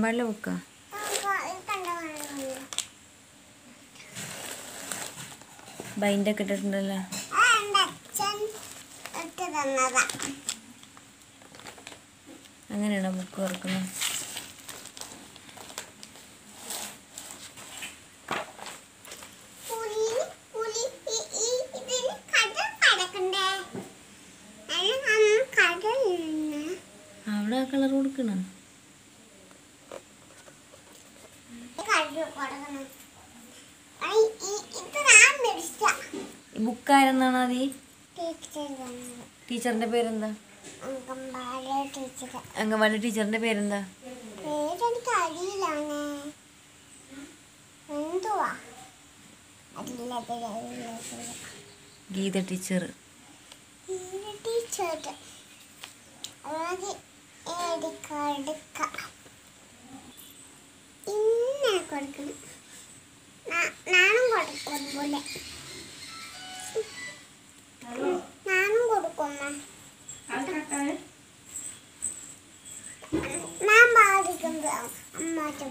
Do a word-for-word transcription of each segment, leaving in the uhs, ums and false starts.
പാടില്ല ബുക്കാ. ബൈൻഡൊക്കെ ഇട്ടിട്ടുണ്ടല്ലോ. അങ്ങനെയാണോ ബുക്ക് തുറക്കുന്നത്? അവിടെ ആ കളർ കൊടുക്കണം. ബുക്ക് ആരെന്നാണ് അത്? ടീച്ചറിന്റെ പേരെന്താ? അംഗൻവാടി ടീച്ചറിന്റെ പേരെന്താ? ഗീത ടീച്ചർ. നാനും കൊടുക്കും നാനും കൊടുക്കും ഞാൻ ബാധിക്കുമ്പോ അമ്മാറ്റ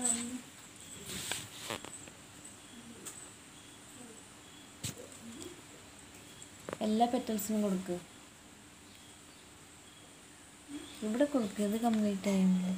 എല്ലാ പെറ്റൽസിനും കൊടുക്കുക. ഇവിടെ കൊടുക്കുക. ഇത് കംപ്ലീറ്റ് ആയില്ലേ?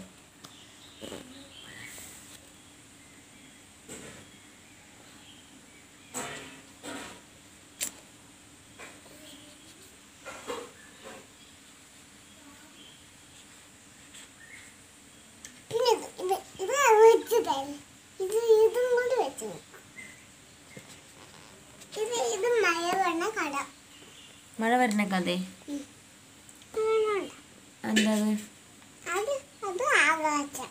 ഇത് ഇതും കൊണ്ട് വെച്ചു. ഇത് ഇത് മഴ വരണ കട. മഴ വരണ കഥ എന്താ? അത് അത് ആകാശം.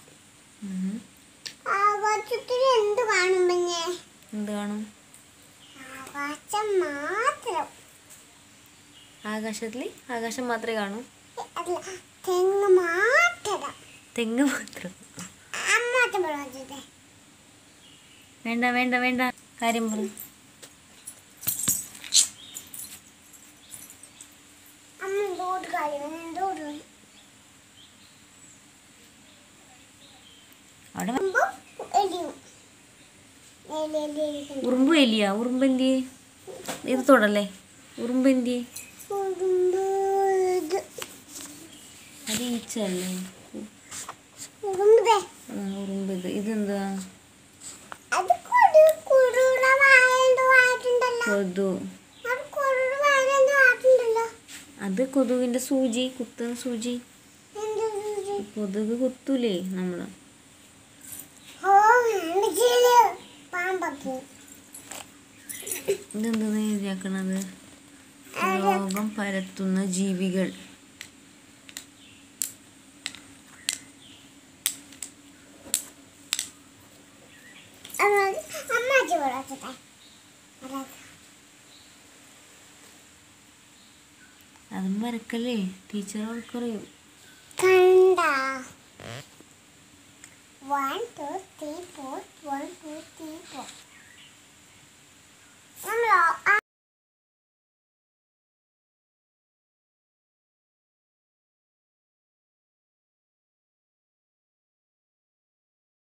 ആകാശത്തിൽ എന്ത് കാണും? പിന്നെ എന്ത് കാണും? ആകാശം മാത്രം. ആകാശത്തില് ആകാശം മാത്രമേ കാണൂ? അല്ല, തെങ്ങ് മാത്രം. തെങ്ങ് മാത്രം? അമ്മാറ്റം പറഞ്ഞേ. വേണ്ട വേണ്ട വേണ്ട, കാര്യം പറ. അമ്മ എന്തോട് കാര്യം എന്തോട് അവിടെ എലിയും ഉറുമ്പ് എലിയാ? ഉറുമ്പ് എന്തിയെ? ഇത് തൊടല്ലേ? ഉറുമ്പ് എന്തിയെ? അത് ഈച്ചല്ലേ? ഉറുമ്പ് ഇത് ഇതെന്താ? കൊതു. അത് കൊതുകിന്റെ സൂചി, കുത്തുന്ന സൂചി. കൊതുക് കുത്തൂലേ നമ്മള്? ഇതെന്താ എഴുതിയാക്കണത്? രോഗം പരത്തുന്ന ജീവികൾ. അതും വരക്കല്ലേ? ടീച്ചർ അവർക്കറിയും. കണ്ടാ? One two three four one two three four